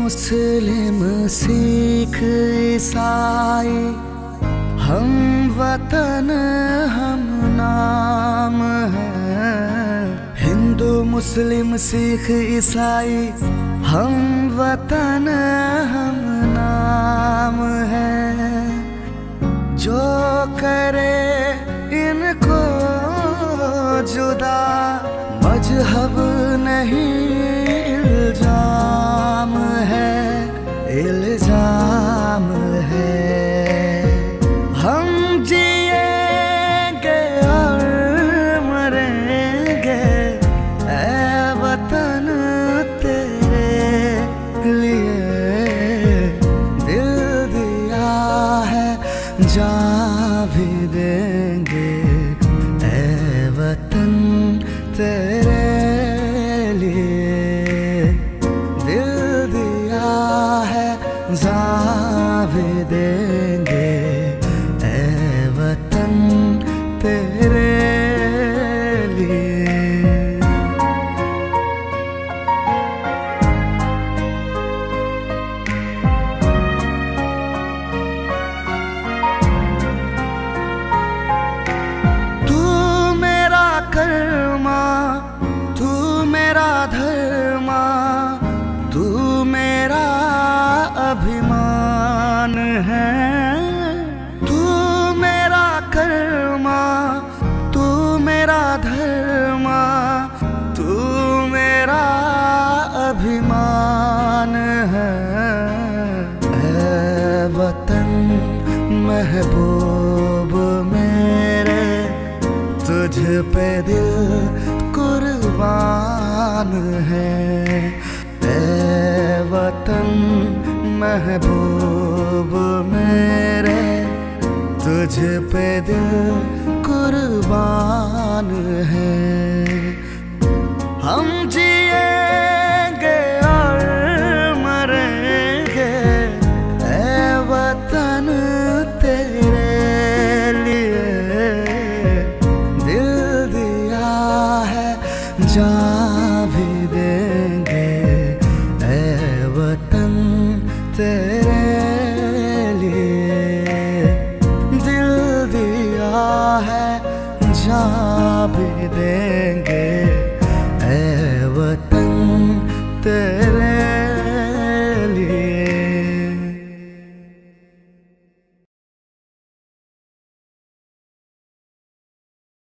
मुस्लिम सिख ईसाई हम वतन हम नाम हैं। हिंदू मुस्लिम सिख ईसाई हम वतन हम नाम हैं। जो करे इनको जुदा मजहब नहीं इल्जाम है, इल्जाम है। हम जिएंगे और मरेंगे ऐ वतन तेरे लिए। दिल दिया है जान भी देंगे ऐ वतन तेरे लिए। दिल दिया है जान भी देंगे ऐ वतन तेरे लिए। तू मेरा कर्मा, तू मेरा धर्मा, तू मेरा अभिमान है। तू मेरा कर्मा, तू मेरा धर्मा, तू मेरा अभिमान है। ऐ वतन महबूब मेरे, तुझ पे दिल कुर्बान है। ऐ वतन महबूब मेरे, तुझ पे दिल कुर्बान है। हम जिएंगे और मरेंगे ऐ वतन तेरे लिए। दिल दिया है जान भी देंगे ऐ वतन तेरे